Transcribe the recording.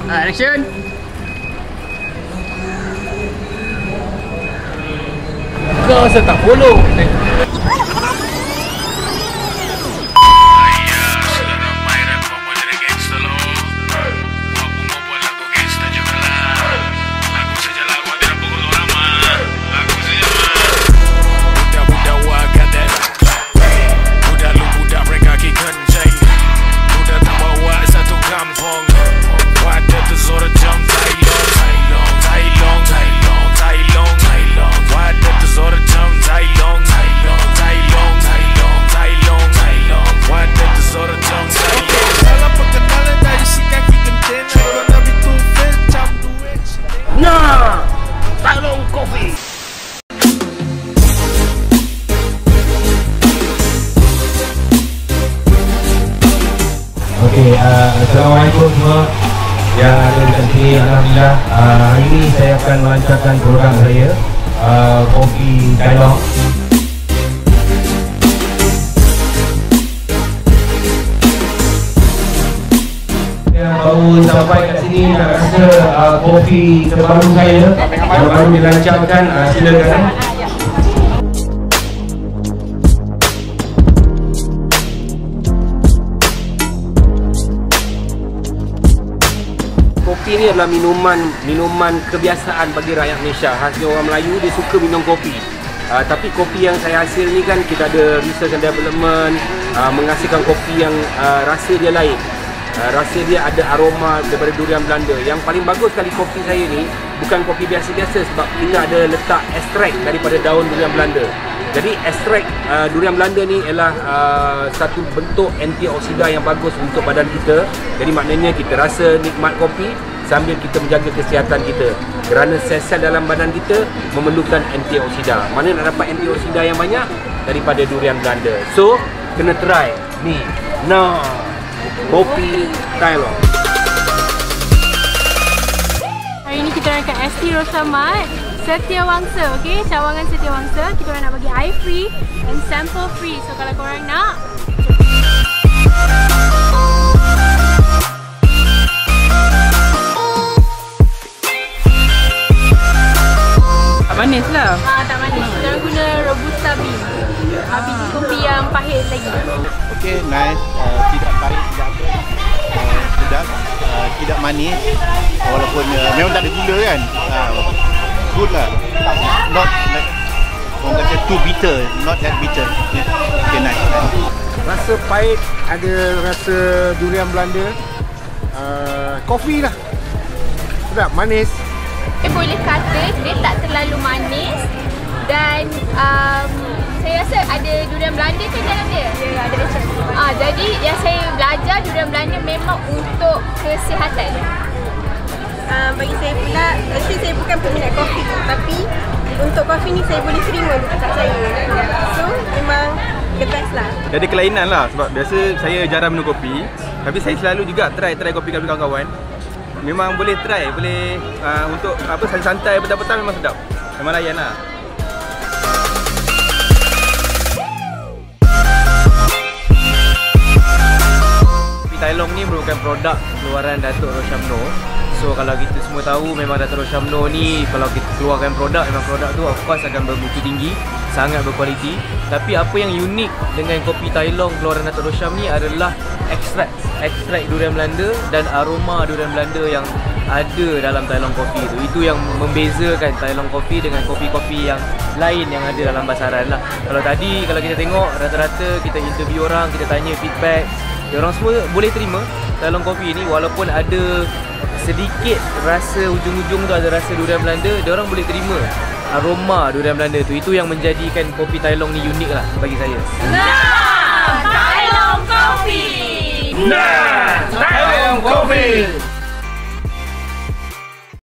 Action. Kau rasa tak follow? Assalamualaikum semua yang ada di sini. Alhamdulillah, hari ini saya akan melancarkan program saya, kopi Tailong. Yang baru sampai kat sini nak rasa kopi terbaru saya yang baru dilancarkan, silakan. Kopi ni adalah minuman kebiasaan bagi rakyat Malaysia. Khasnya orang Melayu, dia suka minum kopi. Tapi kopi yang saya hasil ni kan, kita ada research and development, menghasilkan kopi yang rasa dia lain. Rasa dia ada aroma daripada durian Belanda. Yang paling bagus sekali kopi saya ni bukan kopi biasa-biasa, sebab kita ada letak ekstrak daripada daun durian Belanda. Jadi ekstrak durian Belanda ni ialah satu bentuk antioksida yang bagus untuk badan kita. Jadi maknanya kita rasa nikmat kopi sambil kita menjaga kesihatan kita, kerana sel-sel dalam badan kita memerlukan antioksida. Mana nak dapat antioksida yang banyak? Daripada durian Belanda. So, kena try ni. Nah, kopi Tailong. Hari ni kita orang kat ST Rosyamad Setiawangsa, okey, cawangan Setiawangsa. Kita orang nak bagi eye free and sample free. So kalau korang nak, Manis lah. tak manis. Kita orang guna Robusta bean. Biji kopi yang pahit lagi. Okey, nice. Tidak pahit, tidak sedap, tidak manis. Walaupun memang tak ada gula kan. Good lah. Not like orang kata too bitter, not that bitter. Okay, nice. Rasa pahit, ada rasa durian Belanda. Kopi lah. Sedap, manis. Saya boleh kata dia tak terlalu manis dan saya rasa ada durian Belanda kan dalam dia. Ya, ada macam. Jadi yang saya belajar durian Belanda memang untuk kesihatan. Bagi saya pula, actually saya bukan peminat kopi, tapi untuk kopi ni saya boleh terima untuk tak saya. So memang the best lah. Jadi kelainan lah, sebab biasa saya jarang minum kopi, tapi saya selalu juga try kopi dengan kawan-kawan. Memang boleh try, boleh untuk apa, santai-santai petang-petang memang sedap. Memang layan lah. Kopi Tailong ni merupakan produk keluaran Datuk Rosyamno. So kalau kita semua tahu, memang Datuk Rosyamno ni kalau kita keluarkan produk, memang produk tu of course akan bermutu tinggi, sangat berkualiti. Tapi apa yang unik dengan kopi Tailong keluaran Datuk Rosyam ni adalah ekstrak durian Belanda dan aroma durian Belanda yang ada dalam Tailong Coffee tu. Itu yang membezakan Tailong Coffee dengan kopi-kopi yang lain yang ada dalam pasaran lah. Kalau tadi, kalau kita tengok rata-rata kita interview orang, kita tanya feedback, diorang semua boleh terima Tailong Coffee ni walaupun ada sedikit rasa ujung-ujung tu ada rasa durian Belanda, diorang boleh terima aroma durian Belanda tu. Itu yang menjadikan kopi Tailong ni unik lah bagi saya. Nah, Tailong Coffee! Nah, Tailong Coffee!